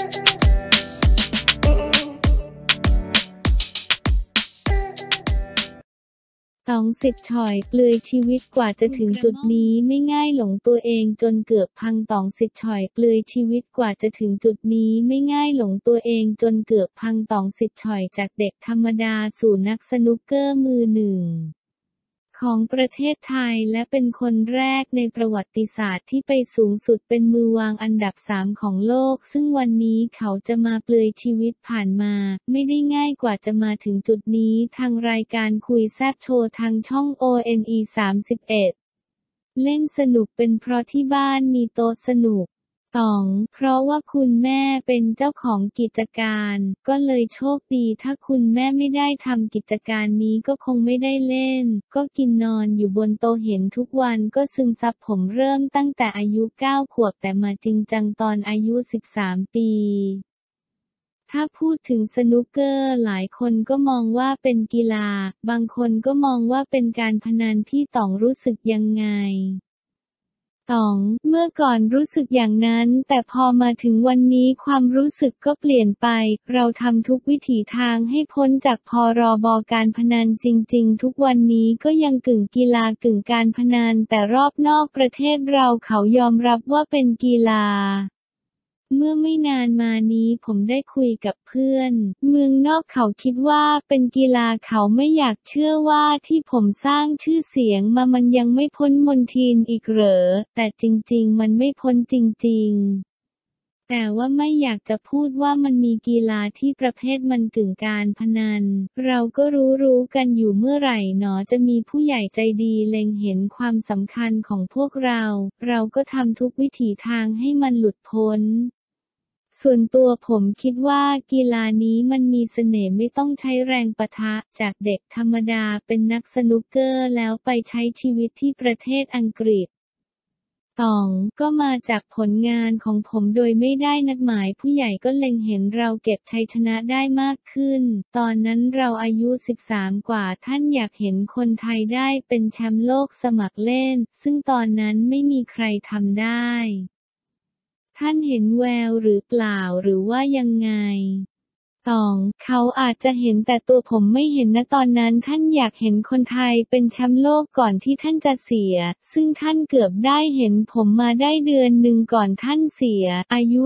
ต๋องสิทธิ์ฉ่อยเปลือยชีวิตกว่าจะถึงจุดนี้ไม่ง่ายหลงตัวเองจนเกือบพังต๋องสิทธิ์ฉ่อยเปลือยชีวิตกว่าจะถึงจุดนี้ไม่ง่ายหลงตัวเองจนเกือบพังต๋องสิทธิ์ฉ่อยจากเด็กธรรมดาสู่นักสนุกเกอร์มือหนึ่งของประเทศไทยและเป็นคนแรกในประวัติศาสตร์ที่ไปสูงสุดเป็นมือวางอันดับ3ของโลกซึ่งวันนี้เขาจะมาเปลือยชีวิตผ่านมาไม่ได้ง่ายกว่าจะมาถึงจุดนี้ทางรายการคุยแซ่บโชว์ทางช่อง ONE 31เล่นสนุกเป็นเพราะที่บ้านมีโต๊ะสนุกต๋องเพราะว่าคุณแม่เป็นเจ้าของกิจการก็เลยโชคดีถ้าคุณแม่ไม่ได้ทำกิจการนี้ก็คงไม่ได้เล่นก็กินนอนอยู่บนโต๊ะเห็นทุกวันก็ซึมซับผมเริ่มตั้งแต่อายุ9 ขวบแต่มาจริงจังตอนอายุ13 ปีถ้าพูดถึงสนุกเกอร์หลายคนก็มองว่าเป็นกีฬาบางคนก็มองว่าเป็นการพนันพี่ต๋องรู้สึกยังไงต๋องเมื่อก่อนรู้สึกอย่างนั้นแต่พอมาถึงวันนี้ความรู้สึกก็เปลี่ยนไปเราทำทุกวิถีทางให้พ้นจากพรบ.การพนันจริงๆทุกวันนี้ก็ยังกึ่งกีฬากึ่งการพนันแต่รอบนอกประเทศเราเขายอมรับว่าเป็นกีฬาเมื่อไม่นานมานี้ผมได้คุยกับเพื่อนเมืองนอกเขาคิดว่าเป็นกีฬาเขาไม่อยากเชื่อว่าที่ผมสร้างชื่อเสียงมามันยังไม่พ้นมนทินอีกเหรอแต่จริงๆมันไม่พ้นจริงๆแต่ว่าไม่อยากจะพูดว่ามันมีกีฬาที่ประเภทมันกึ่งการพนันเราก็รู้กันอยู่เมื่อไหร่หนอจะมีผู้ใหญ่ใจดีเล็งเห็นความสำคัญของพวกเราก็ทำทุกวิถีทางให้มันหลุดพ้นส่วนตัวผมคิดว่ากีฬานี้มันมีเสน่ห์ไม่ต้องใช้แรงปะทะจากเด็กธรรมดาเป็นนักสนุกเกอร์แล้วไปใช้ชีวิตที่ประเทศอังกฤษต๋องก็มาจากผลงานของผมโดยไม่ได้นัดหมายผู้ใหญ่ก็เล็งเห็นเราเก็บชัยชนะได้มากขึ้นตอนนั้นเราอายุ13กว่าท่านอยากเห็นคนไทยได้เป็นแชมป์โลกสมัครเล่นซึ่งตอนนั้นไม่มีใครทำได้ท่านเห็นแววหรือเปล่าหรือว่ายังไงต๋องเขาอาจจะเห็นแต่ตัวผมไม่เห็นนะตอนนั้นท่านอยากเห็นคนไทยเป็นแชมป์โลกก่อนที่ท่านจะเสียซึ่งท่านเกือบได้เห็นผมมาได้เดือนหนึ่งก่อนท่านเสียอายุ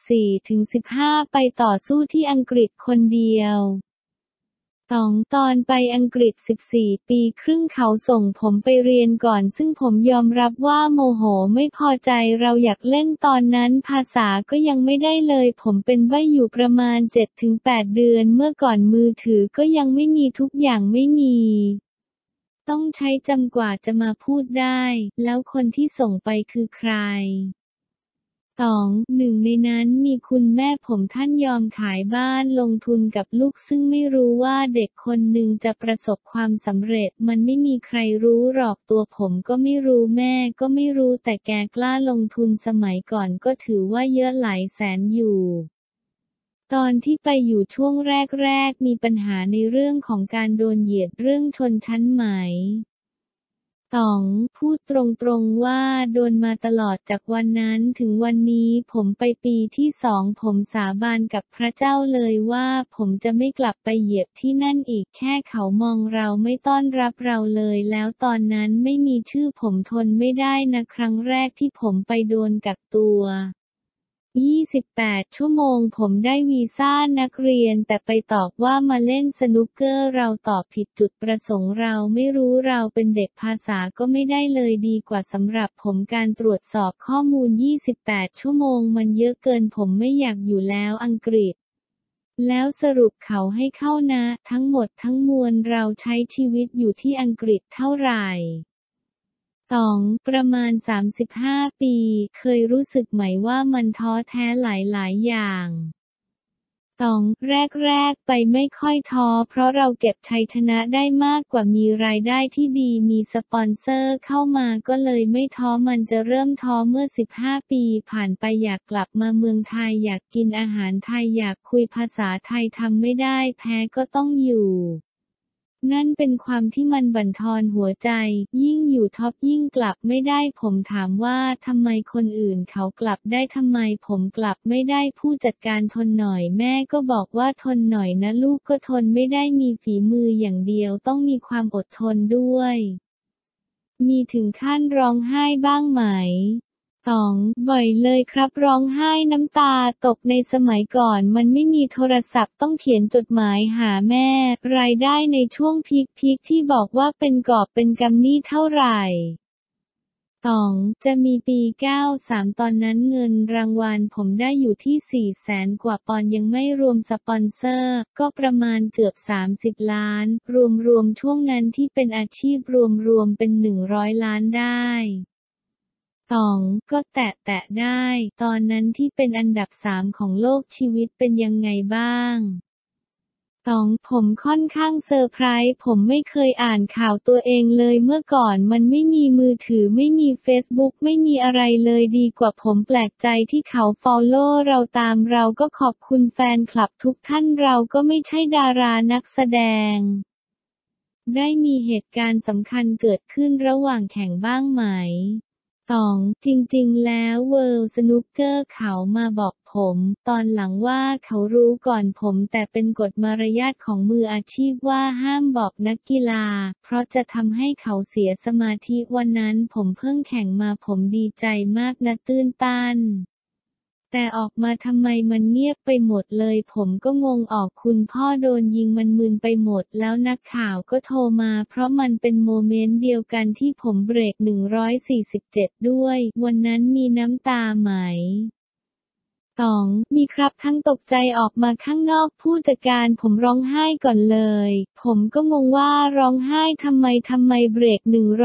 14-15 ไปต่อสู้ที่อังกฤษคนเดียวตอนไปอังกฤษ14 ปีครึ่งเขาส่งผมไปเรียนก่อนซึ่งผมยอมรับว่าโมโหไม่พอใจเราอยากเล่นตอนนั้นภาษาก็ยังไม่ได้เลยผมเป็นใบ้อยู่ประมาณ 7-8 เดือนเมื่อก่อนมือถือก็ยังไม่มีทุกอย่างไม่มีต้องใช้จำกว่าจะมาพูดได้แล้วคนที่ส่งไปคือใครหนึ่งในนั้นมีคุณแม่ผมท่านยอมขายบ้านลงทุนกับลูกซึ่งไม่รู้ว่าเด็กคนหนึ่งจะประสบความสำเร็จมันไม่มีใครรู้หรอกตัวผมก็ไม่รู้แม่ก็ไม่รู้แต่แกกล้าลงทุนสมัยก่อนก็ถือว่าเยอะหลายแสนอยู่ตอนที่ไปอยู่ช่วงแรกมีปัญหาในเรื่องของการโดนเหยียดเรื่องชนชั้นไหมพูดตรงๆว่าโดนมาตลอดจากวันนั้นถึงวันนี้ผมไปปีที่2ผมสาบานกับพระเจ้าเลยว่าผมจะไม่กลับไปเหยียบที่นั่นอีกแค่เขามองเราไม่ต้อนรับเราเลยแล้วตอนนั้นไม่มีชื่อผมทนไม่ได้นะครั้งแรกที่ผมไปโดนกักตัว28 ชั่วโมงผมได้วีซ่านักเรียนแต่ไปตอบว่ามาเล่นสนุกเกอร์เราตอบผิดจุดประสงค์เราไม่รู้เราเป็นเด็กภาษาก็ไม่ได้เลยดีกว่าสำหรับผมการตรวจสอบข้อมูล28 ชั่วโมงมันเยอะเกินผมไม่อยากอยู่แล้วอังกฤษแล้วสรุปเขาให้เข้านะทั้งหมดทั้งมวลเราใช้ชีวิตอยู่ที่อังกฤษเท่าไหร่ประมาณ35 ปีเคยรู้สึกไหมว่ามันท้อแท้หลายๆอย่างแรกไปไม่ค่อยท้อเพราะเราเก็บชัยชนะได้มากกว่ามีรายได้ที่ดีมีสปอนเซอร์เข้ามาก็เลยไม่ท้อมันจะเริ่มท้อเมื่อ15 ปีผ่านไปอยากกลับมาเมืองไทยอยากกินอาหารไทยอยากคุยภาษาไทยทำไม่ได้แพ้ก็ต้องอยู่นั่นเป็นความที่มันบั่นทอนหัวใจยิ่งอยู่ท็อปยิ่งกลับไม่ได้ผมถามว่าทำไมคนอื่นเขากลับได้ทำไมผมกลับไม่ได้ผู้จัดการทนหน่อยแม่ก็บอกว่าทนหน่อยนะลูกก็ทนไม่ได้มีฝีมืออย่างเดียวต้องมีความอดทนด้วยมีถึงขั้นร้องไห้บ้างไหมต๋องบ่อยเลยครับร้องไห้น้ำตาตกในสมัยก่อนมันไม่มีโทรศัพท์ต้องเขียนจดหมายหาแม่รายได้ในช่วงพีคที่บอกว่าเป็นกอบเป็นกำนี่เท่าไหร่ต๋องจะมีปี93ตอนนั้นเงินรางวัลผมได้อยู่ที่400,000กว่าปอนด์ยังไม่รวมสปอนเซอร์ก็ประมาณเกือบ30ล้านรวมช่วงนั้นที่เป็นอาชีพรวมเป็น100ล้านได้ต๋องก็แตะได้ตอนนั้นที่เป็นอันดับ3ของโลกชีวิตเป็นยังไงบ้างต๋องผมค่อนข้างเซอร์ไพรส์ผมไม่เคยอ่านข่าวตัวเองเลยเมื่อก่อนมันไม่มีมือถือไม่มีเฟซบุ๊กไม่มีอะไรเลยดีกว่าผมแปลกใจที่เขาฟอลโล่เราตามเราก็ขอบคุณแฟนคลับทุกท่านเราก็ไม่ใช่ดารานักแสดงได้มีเหตุการณ์สำคัญเกิดขึ้นระหว่างแข่งบ้างไหมต๋องจริงๆแล้วเวิลด์สนุกเกอร์เขามาบอกผมตอนหลังว่าเขารู้ก่อนผมแต่เป็นกฎมารยาทของมืออาชีพว่าห้ามบอกนักกีฬาเพราะจะทำให้เขาเสียสมาธิวันนั้นผมเพิ่งแข่งมาผมดีใจมากนะตื้นตันแต่ออกมาทำไมมันเงียบไปหมดเลยผมก็งงออกคุณพ่อโดนยิงมันมึนไปหมดแล้วนักข่าวก็โทรมาเพราะมันเป็นโมเมนต์เดียวกันที่ผมเบรก147ด้วยวันนั้นมีน้ำตาไหมต๋องมีครับทั้งตกใจออกมาข้างนอกผู้จัดการผมร้องไห้ก่อนเลยผมก็งงว่าร้องไห้ทำไมเบรก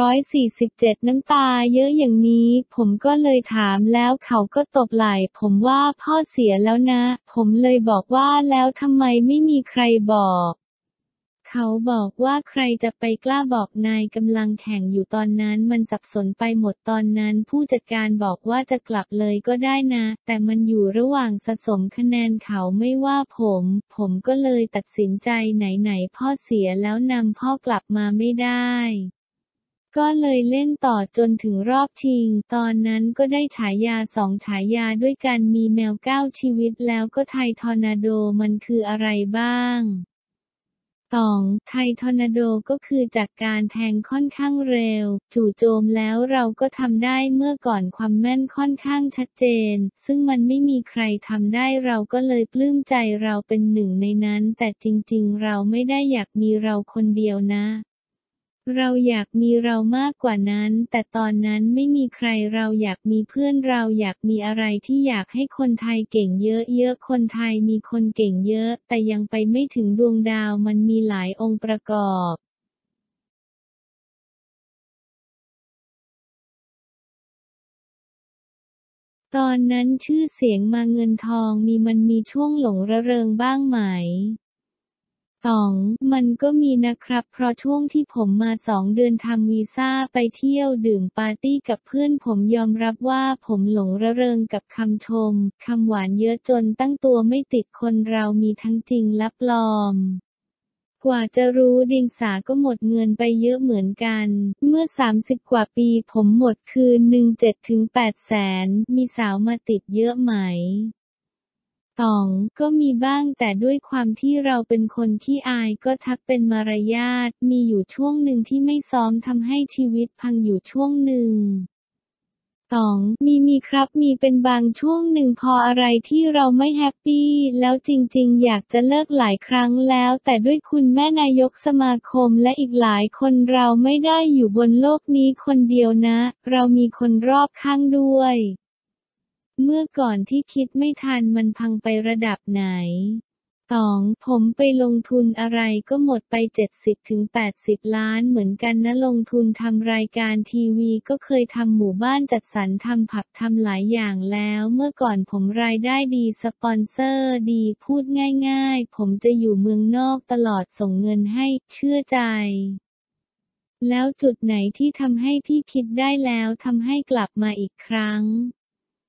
147น้ำตาเยอะอย่างนี้ผมก็เลยถามแล้วเขาก็ตบไหล่ผมว่าพ่อเสียแล้วนะผมเลยบอกว่าแล้วทำไมไม่มีใครบอกเขาบอกว่าใครจะไปกล้าบอกนายกำลังแข่งอยู่ตอนนั้นมันสับสนไปหมดตอนนั้นผู้จัดการบอกว่าจะกลับเลยก็ได้นะแต่มันอยู่ระหว่างสะสมคะแนนเขาไม่ว่าผมก็เลยตัดสินใจไหนพ่อเสียแล้วนำพ่อกลับมาไม่ได้ก็เลยเล่นต่อจนถึงรอบชิงตอนนั้นก็ได้ฉายา2ฉายาด้วยกันมีแมว9ชีวิตแล้วก็ไทยทอร์นาโดมันคืออะไรบ้างต๋องไทยทอร์นาโดก็คือจากการแทงค่อนข้างเร็วจู่โจมแล้วเราก็ทำได้เมื่อก่อนความแม่นค่อนข้างชัดเจนซึ่งมันไม่มีใครทำได้เราก็เลยปลื้มใจเราเป็นหนึ่งในนั้นแต่จริงๆเราไม่ได้อยากมีเราคนเดียวนะเราอยากมีเรามากกว่านั้นแต่ตอนนั้นไม่มีใครเราอยากมีเพื่อนเราอยากมีอะไรที่อยากให้คนไทยเก่งเยอะๆคนไทยมีคนเก่งเยอะแต่ยังไปไม่ถึงดวงดาวมันมีหลายองค์ประกอบตอนนั้นชื่อเสียงมาเงินทองมันมีช่วงหลงระเริงบ้างไหมต๋องมันก็มีนะครับเพราะช่วงที่ผมมา2 เดือนทำวีซ่าไปเที่ยวดื่มปาร์ตี้กับเพื่อนผมยอมรับว่าผมหลงระเริงกับคำชมคำหวานเยอะจนตั้งตัวไม่ติดคนเรามีทั้งจริงและปลอมกว่าจะรู้เดียงสาก็หมดเงินไปเยอะเหมือนกันเมื่อ30กว่าปีผมหมดคืนหนึ่ง7-8 แสนมีสาวมาติดเยอะไหมต๋องก็มีบ้างแต่ด้วยความที่เราเป็นคนขี้อายก็ทักเป็นมารยาทมีอยู่ช่วงหนึ่งที่ไม่ซ้อมทำให้ชีวิตพังอยู่ช่วงหนึ่งต๋องมีครับมีเป็นบางช่วงหนึ่งพออะไรที่เราไม่แฮปปี้แล้วจริงๆอยากจะเลิกหลายครั้งแล้วแต่ด้วยคุณแม่นายกสมาคมและอีกหลายคนเราไม่ได้อยู่บนโลกนี้คนเดียวนะเรามีคนรอบข้างด้วยเมื่อก่อนที่คิดไม่ทันมันพังไประดับไหนต๋องผมไปลงทุนอะไรก็หมดไป70-80ล้านเหมือนกันนะลงทุนทำรายการทีวีก็เคยทำหมู่บ้านจัดสรรทำผับทำหลายอย่างแล้วเมื่อก่อนผมรายได้ดีสปอนเซอร์ดีพูดง่ายๆผมจะอยู่เมืองนอกตลอดส่งเงินให้เชื่อใจแล้วจุดไหนที่ทำให้พี่คิดได้แล้วทำให้กลับมาอีกครั้ง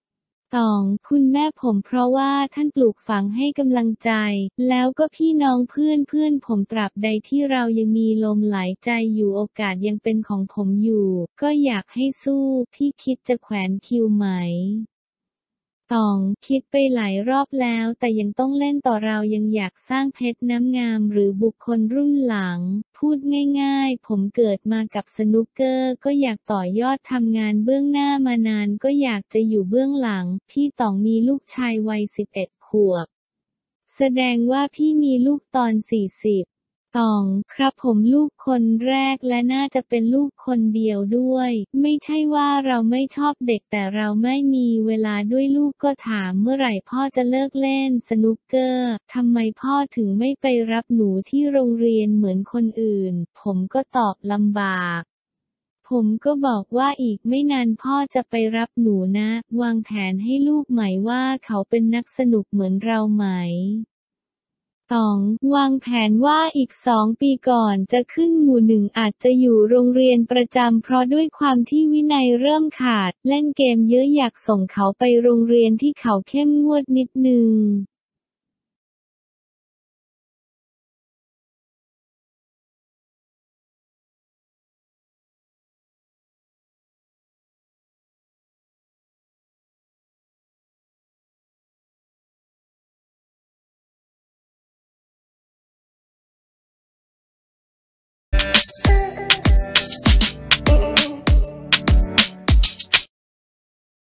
ตองคุณแม่ผมเพราะว่าท่านปลูกฝังให้กำลังใจ แล้วก็พี่น้องเพื่อนผมตราบใดที่เรายังมีลมหายใจอยู่โอกาสยังเป็นของผมอยู่ ก็อยากให้สู้พี่คิดจะแขวนคิวไหม ตองคิดไปหลายรอบแล้วแต่ยังต้องเล่นต่อเรายังอยากสร้างเพชรน้ำงามหรือบุคคลรุ่นหลัง พูดง่ายๆผมเกิดมากับสนุกเกอร์ก็อยากต่อยอดทำงานเบื้องหน้ามานานก็อยากจะอยู่เบื้องหลังพี่ตองมีลูกชายวัย11 ขวบแสดงว่าพี่มีลูกตอน40ตองครับผมลูกคนแรกและน่าจะเป็นลูกคนเดียวด้วยไม่ใช่ว่าเราไม่ชอบเด็กแต่เราไม่มีเวลาด้วยลูกก็ถามเมื่อไหร่พ่อจะเลิกเล่นสนุกเกอร์ทำไมพ่อถึงไม่ไปรับหนูที่โรงเรียนเหมือนคนอื่นผมก็ตอบลำบากผมก็บอกว่าอีกไม่นานพ่อจะไปรับหนูนะวางแผนให้ลูกไหมว่าเขาเป็นนักสนุกเหมือนเราไหมตองวางแผนว่าอีก2 ปีก่อนจะขึ้นหมู่1อาจจะอยู่โรงเรียนประจำเพราะด้วยความที่วินัยเริ่มขาดเล่นเกมเยอะอยากส่งเขาไปโรงเรียนที่เขาเข้มงวดนิดนึง